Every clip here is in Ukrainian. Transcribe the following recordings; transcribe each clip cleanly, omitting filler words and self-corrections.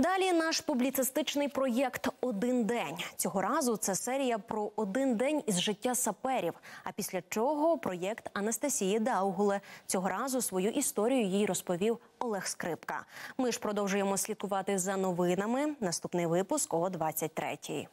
Далі наш публіцистичний проєкт «Один день». Цього разу це серія про один день із життя саперів. А після чого проєкт Анастасії Даугуле. Цього разу свою історію їй розповів Олег Скрипка. Ми ж продовжуємо слідкувати за новинами. Наступний випуск о 23-й.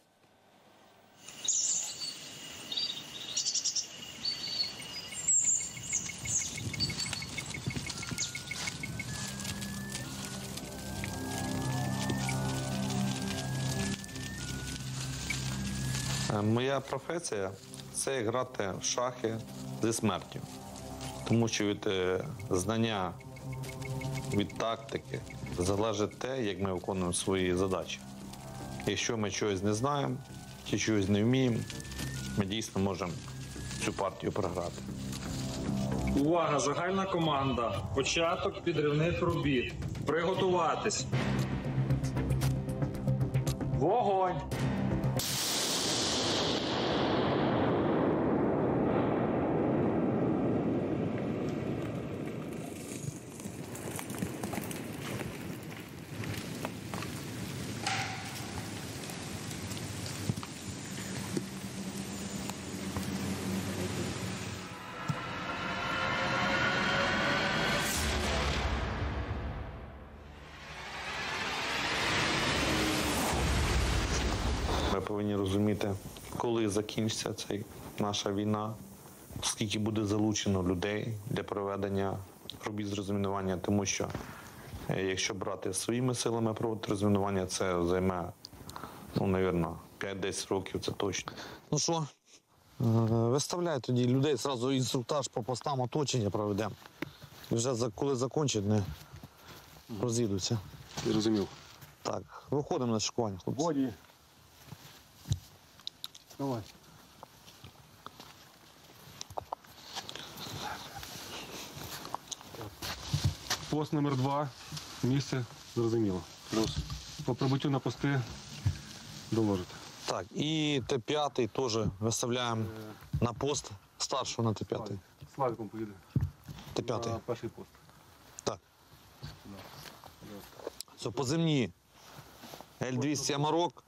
Моя професія – це грати в шахи зі смертю. Тому що від знання, від тактики залежить те, як ми виконуємо свої задачі. Якщо ми чогось не знаємо чи чогось не вміємо, ми дійсно можемо цю партію програти. Увага! Загальна команда. Початок підривних робіт. Приготуватись. Вогонь! Ми повинні розуміти, коли закінчиться ця наша війна, скільки буде залучено людей для проведення робіт з розмінування, тому що якщо брати своїми силами проводити розмінування, це займе, мабуть, 5-10 років, це точно. Ну що, виставляй тоді людей, одразу інструктаж по постам оточення проведемо. І вже коли закінчать, не розійдуться. Зрозумів. Так, виходимо на шикування, хлопці. Боді. Давай. Пост номер 2. Місце зрозуміло. Плюс. По прибуттю на пости доложити. Так, і Т5 теж виставляємо на пост старшого на Т5. Славіком поїде. Т5. На перший пост. Так. Все, поземні. Л-200 Амарок.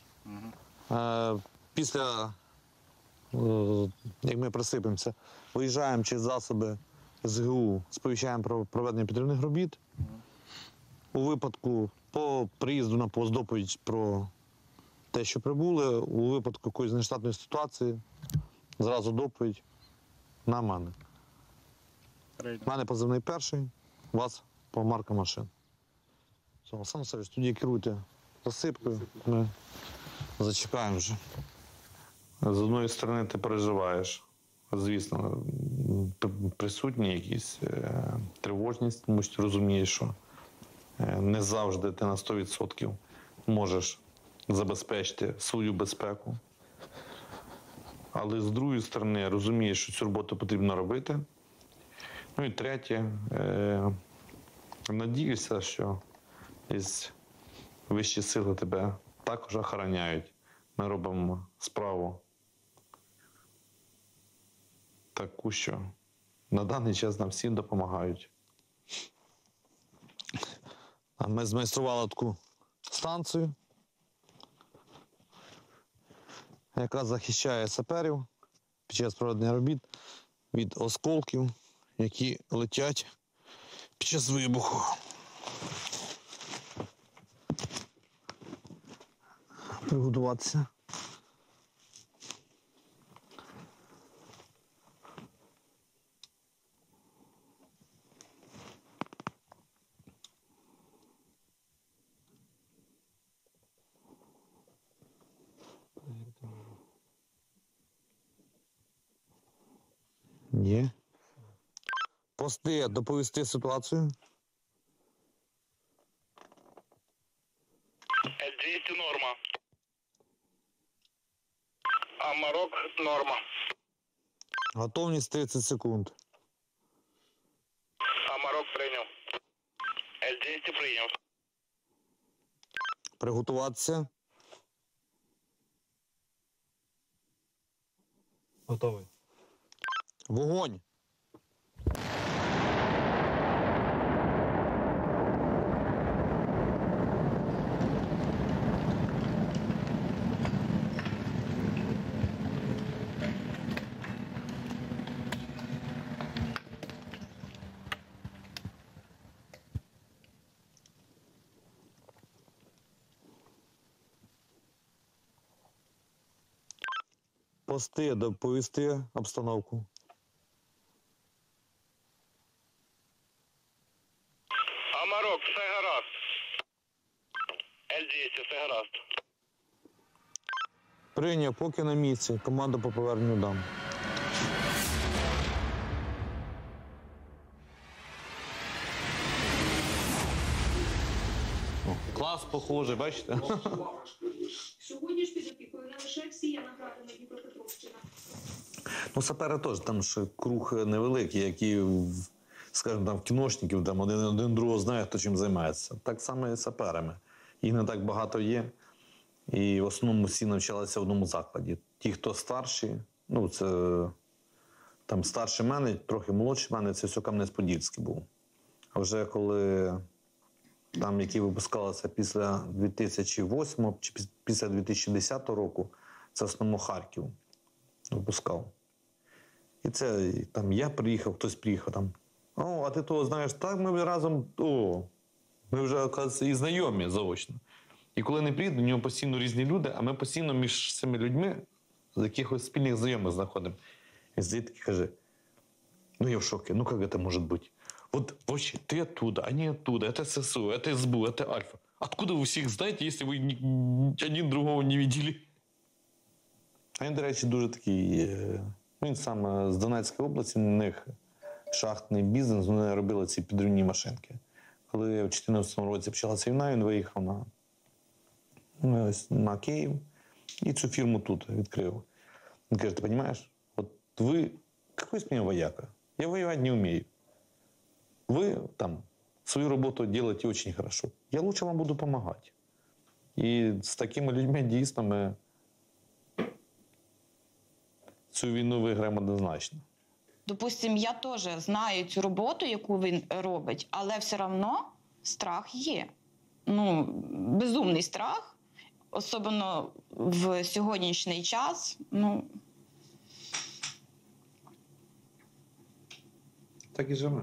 Після, як ми присипемося, виїжджаємо через засоби СГУ, сповіщаємо про проведення підривних робіт. У випадку по приїзду на пост доповідь про те, що прибули, у випадку якоїсь нештатної ситуації, зразу доповідь на мене. У мене позивний перший, у вас по маркам машин. Все, Олександр Васильович, тоді керуйте засипкою, ми зачекаємо вже. З одної сторони ти переживаєш, звісно, присутні якісь тривожність, тому що ти розумієш, що не завжди ти на 100% можеш забезпечити свою безпеку. Але з другої сторони розумієш, що цю роботу потрібно робити. Ну і третє, надіюся, що вищі сили тебе також охороняють. Ми робимо справу таку, що на даний час нам всім допомагають. А ми змайстрували таку станцію, яка захищає саперів під час проведення робіт від осколків, які летять під час вибуху. Приготуватися. Ні. Пости, доповісти ситуацію. Л-200 норма. Амарок норма. Готовність 30 секунд. Амарок прийняв. Л-200 прийняв. Приготуватися. Готовий. Вогонь. Пости, доповісти обстановку. Амарок, все гаразд. Л-200, все гаразд. Прийняв, поки на місці. Команду по поверненню дам. Клас похожий, бачите? Сьогодні ж під опікою не лише всія наградами Дніпропетровщина. Ну, сапери теж, там ж круг невеликий, які, скажімо, там в кіношників, там один другого знає, хто чим займається. Так само і з саперами. Їх не так багато є. І в основному всі навчалися в одному закладі. Ті, хто старші, ну, це там старший мене, трохи молодший мене, це все Кам'янець-Подільський був. А вже коли там, які випускалися після 2008 чи після 2010 року, це в основному Харків випускав. І це там я приїхав, хтось приїхав там. О, а ти того знаєш, так ми разом, ми вже, оказується, і знайомі заочно. І коли не приїду, у нього постійно різні люди, а ми постійно між цими людьми з якихось спільних знайомих знаходимо. І звідки каже, ну я в шоке, ну як це може бути? Вот вообще, ты оттуда, они оттуда, это ССУ, это СБУ, это Альфа. Откуда вы всех знаете, если вы один другого не видели? А він, до речі, дуже такий, він сам з Донецької області, у них шахтний бізнес, вони робили ці підривні машинки. Коли в 2014 році почалася війна, він виїхав на Київ і цю фірму тут відкрив. Він каже, ти розумієш, от ви, який з мене вояка? Я воювати не вмію. Вы там свою работу делаете очень хорошо. Я лучше вам буду помогать. І з такими людьми дійсно ми цю війну виграємо однозначно. Допустим, я теж знаю цю роботу, яку він робить, але все одно страх є. Ну, безумний страх, особливо в сьогоднішній час. Ну, Так і живемо.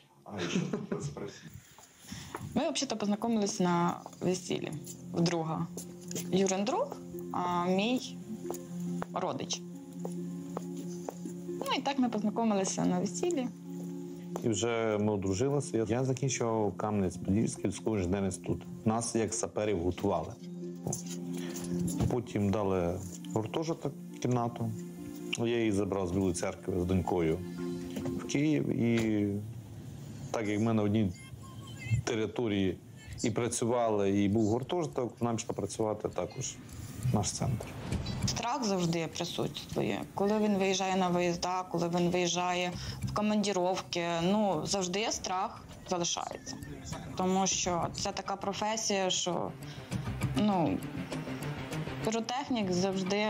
ми взагалі познайомились на весіллі в друга. Юрин друг, а мій родич. Ну і так ми познайомилися на весіллі. І вже ми одружилися. Я закінчував Кам'янець-Подільський військовий інженерний інститут. Нас як саперів готували. Потім дали гуртожиток, кімнату. Я її забрав з Білої церкви з донькою в Київ. І так як ми на одній території і працювали, і був гуртожиток, нам пішла працювати також наш центр. Страх завжди присутствує. Коли він виїжджає на виїзда, коли він виїжджає в командировки, ну, завжди страх залишається. Тому що це така професія, що, ну, піротехнік завжди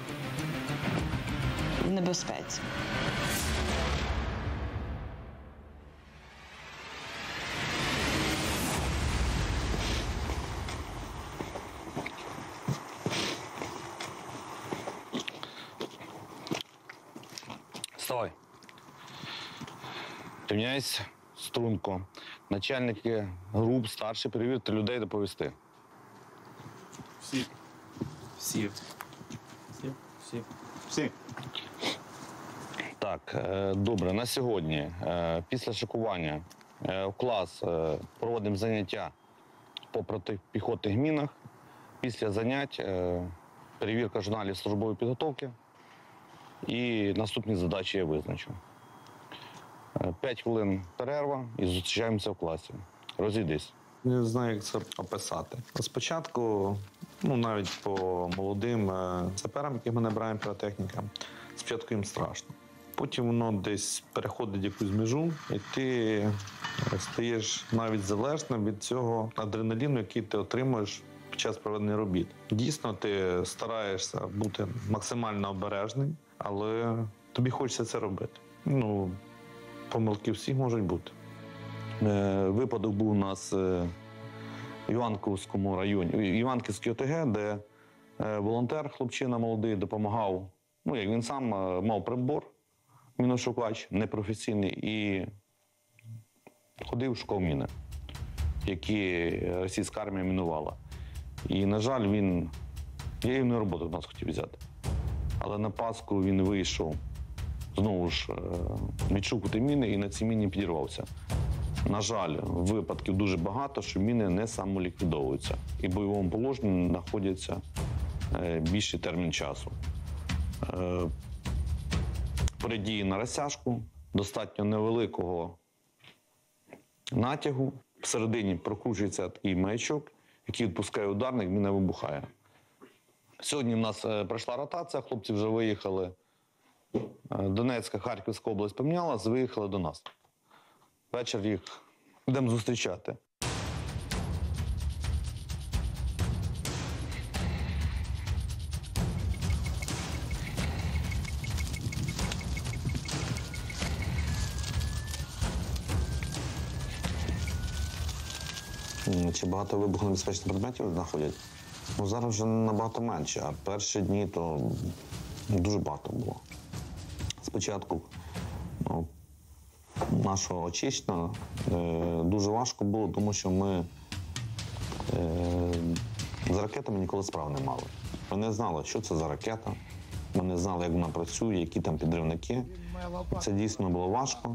в небезпеці. Вставай. Рівняйся струнко. Начальники груп, старші, перевірити людей, доповісти. Всі. Так, добре, на сьогодні, після шикування, в клас проводимо заняття по протипіхотних мінах. Після занять перевірка журналів службової підготовки. І наступні задачі я визначу. 5 хвилин перерва і зустрічаємося в класі. Розійдись. Не знаю, як це описати. Спочатку, ну навіть по молодим саперам, яких ми набираємо піротехнікам, спочатку їм страшно. Потім воно десь переходить якусь межу, і ти стаєш навіть залежним від цього адреналіну, який ти отримуєш під час проведення робіт. Дійсно, ти стараєшся бути максимально обережним, але тобі хочеться це робити. Ну, помилки всіх можуть бути. Випадок був у нас в Іванківському районі, в Іванківській ОТГ, де волонтер, хлопчина молодий, допомагав. Ну, як він сам мав прибор, міношукач, непрофесійний, і ходив, шукав міни, які російська армія мінувала. І, на жаль, я його на роботу в нас хотів взяти. Але на Пасху він вийшов, знову ж, відшукувати міни і на цій міні підірвався. На жаль, випадків дуже багато, що міни не самоліквідовуються і в бойовому положенні знаходяться більший термін часу. При дії на розтяжку достатньо невеликого натягу. Всередині прокручується такий маячок, який відпускає ударник, міна вибухає. Сьогодні в нас пройшла ротація, хлопці вже виїхали. Донецька, Харківська область помінялась, виїхали до нас. Вечір їх йдемо зустрічати. Чи багато вибухонебезпечних предметів знаходять? Ну, зараз вже набагато менше, а перші дні то дуже багато було. Спочатку нашого очищення дуже важко було, тому що ми з ракетами ніколи справ не мали. Ми не знали, що це за ракета, ми не знали, як вона працює, які там підривники. Це дійсно було важко.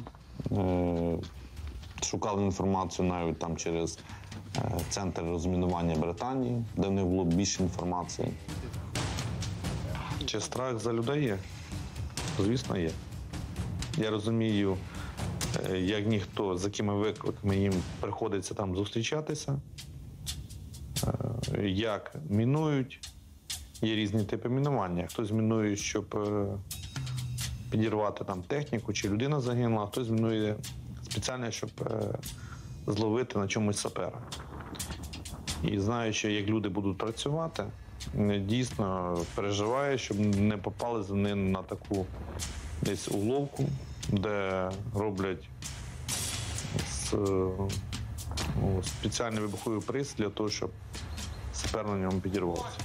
Шукали інформацію навіть там через центр розмінування Британії, де в них було більше інформації. Чи страх за людей є? Звісно, є. Я розумію, як ніхто, з якими викликами їм приходиться там зустрічатися, як мінують. Є різні типи мінування. Хтось мінує, щоб підірвати там техніку, чи людина загинула, а хтось мінує спеціально, щоб зловити на чомусь сапера. І знаючи, як люди будуть працювати, дійсно переживаю, щоб не попали за ним на таку десь уловку, де роблять спеціальний вибуховий приз для того, щоб сапер на ньому підірвався.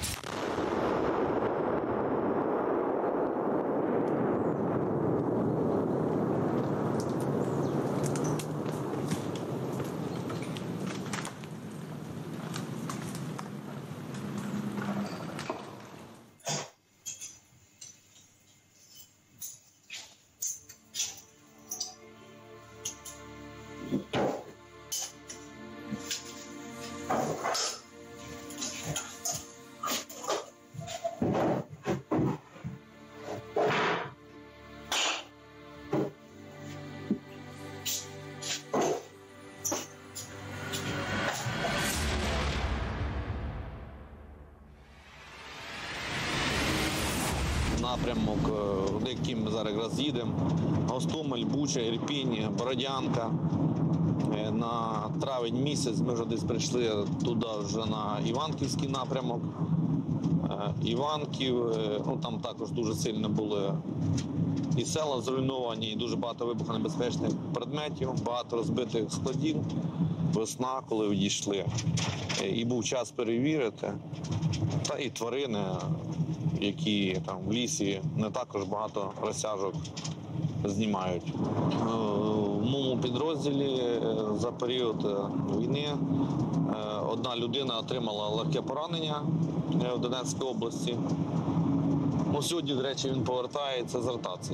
Напрямок, яким ми зараз якраз їдемо, Гостомель, Буча, Ірпінь, Бородянка. На травень місяць ми вже десь прийшли туди вже на Іванківський напрямок. Іванків, ну там також дуже сильно були і села зруйновані, і дуже багато вибухонебезпечних предметів, багато розбитих складів. Весна, коли відійшли, і був час перевірити, та і тварини, які там в лісі не також багато розтяжок знімають. В моєму підрозділі за період війни одна людина отримала легке поранення в Донецькій області. Ну, сьогодні, до речі, він повертається з ротації.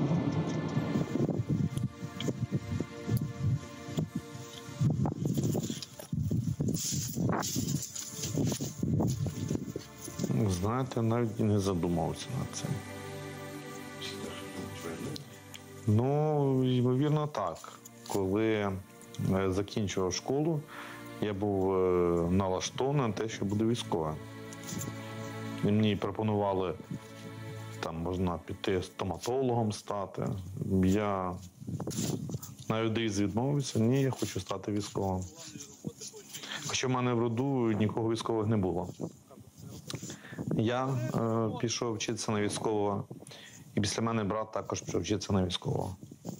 Знаєте, навіть не задумався над цим. Ну, ймовірно, так. Коли закінчував школу, я був налаштований на те, що буду військовим. І мені пропонували, там можна піти стоматологом стати. Я навіть відмовився, ні, я хочу стати військовим. Хоча в мене в роду нікого військових не було. Я пішов вчитися на військового, і після мене брат також пішов вчитися на військового.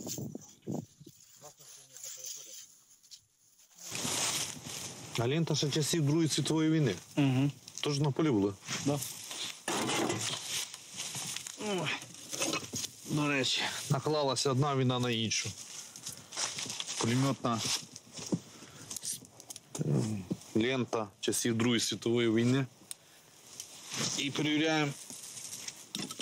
А лента ще часів Другої світової війни. Угу. Тож на полі були. Да. До речі, Наклалася одна війна на іншу. пулеметна. Лента часів Другої світової війни. І перевіряємо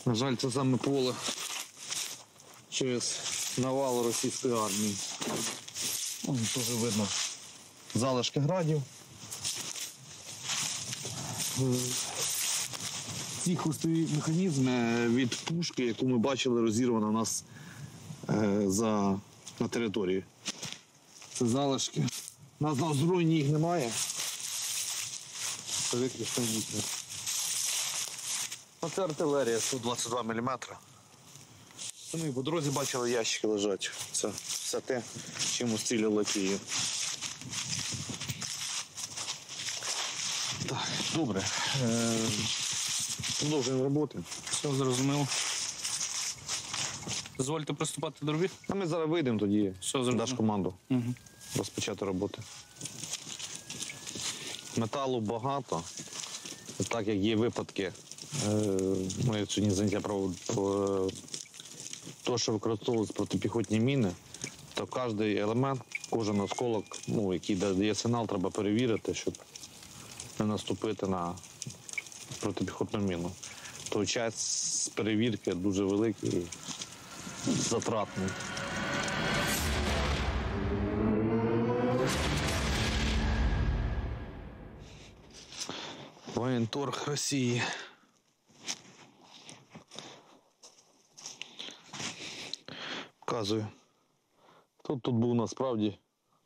На жаль, це саме поле через навал російської армії. Вон теж видно залишки градів. Ці хвостові механізми від пушки, яку ми бачили, розірвана у нас на території. Це залишки. У нас на озброєнні їх немає. Це виключно їхня. Це артилерія 122 мм. Ми по дорозі бачили, ящики лежать. Це все те, чим обстрілювали Київ. Так, добре. Продовжуємо роботи. Все зрозуміло. Дозвольте приступати до робіт. А ми зараз вийдемо тоді. Все зрозуміло. Даш команду розпочати роботи. Металу багато. Так як є випадки, ми сьогодні заняття проводили, то, що використовуються протипіхотні міни, то кожен елемент, кожен осколок, який дає сигнал, треба перевірити, щоб не наступити на протипіхотну міну. То час перевірки дуже великий і затратний. Воєнторг Росії. Показую. Хто тут був насправді?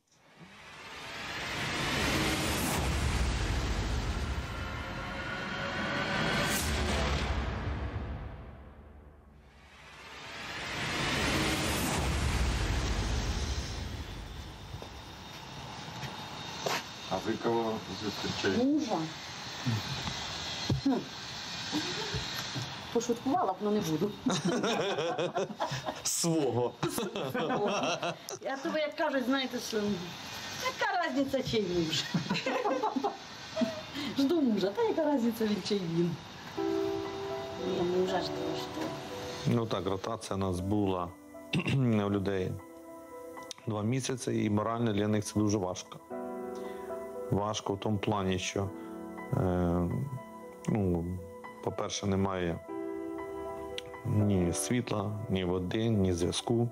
А ви кого зустрічаєте? Мужа. Пошуткувала б, але не буду. Свого. Я тобі, як кажуть, знаєте, що яка різниця, чий муж? Жду мужа, та яка різниця, він чий він? Ні, мужа ж того, що. Так, ротація у нас була у людей 2 місяці, і морально для них це дуже важко. Важко в тому плані, що, по-перше, немає ні світла, ні води, ні зв'язку.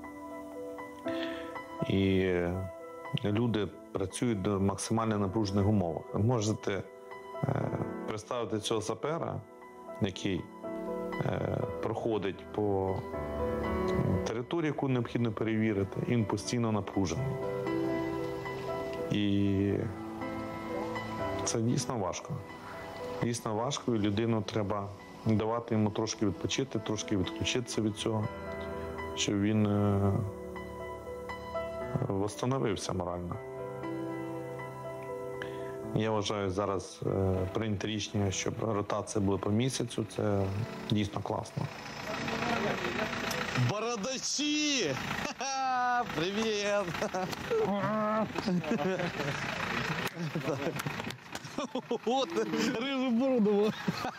І люди працюють в максимально напружених умовах. Ви можете представити цього сапера, який проходить по території, яку необхідно перевірити, він постійно напружений. І це дійсно важко. Дійсно важко, і людину треба давати йому трошки відпочити, трошки відключитися від цього, щоб він восстановився морально. Я вважаю, зараз прийняти рішення, щоб ротація була по місяцю, це дійсно класно. Бородачі! Ха-ха! Привіт! От, рижу бороду.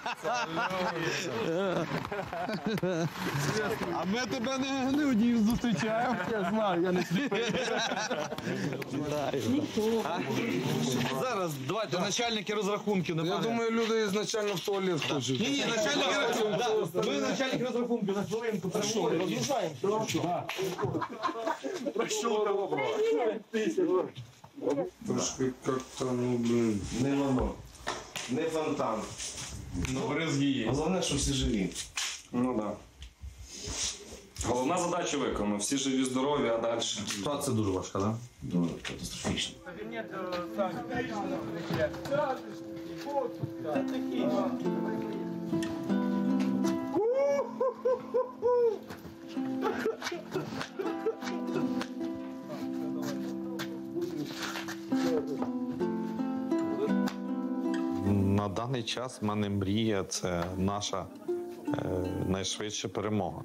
А ми тебе не одів зустрічаємо. Я знаю, я не сліпий. Зараз, давайте, начальники розрахунків. Я думаю, люди ізначально в туалет хочуть. Ні, начальники розрахунків. Ми начальник розрахунків на хвилинку. Розрушаємо. Трошки як-то, Не воно, не фонтан. бризги є. Головне, що всі живі. Ну так. Головна задача виконана. Всі живі, здорові, а далі. Ситуація дуже важка, так? Дуже катастрофічно. На даний час в мене мрія – це наша найшвидша перемога.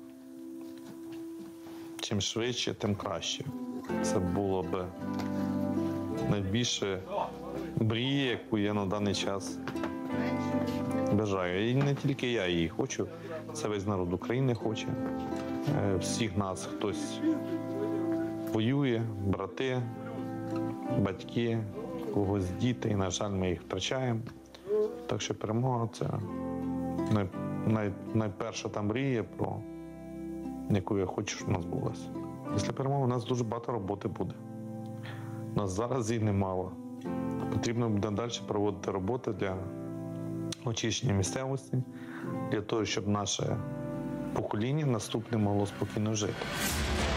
Чим швидше, тим краще. Це було б найбільше мрія, яку я на даний час бажаю. І не тільки я її хочу, це весь народ України хоче. Всіх нас хтось воює, брати, батьки, когось діти, і, на жаль, ми їх втрачаємо. Так що перемога – це найперша та мрія, про яку я хочу, щоб у нас збулася. Після перемоги у нас дуже багато роботи буде. У нас зараз її немало. Потрібно буде далі проводити роботи для очищення місцевості, для того, щоб наше покоління наступне могло спокійно жити.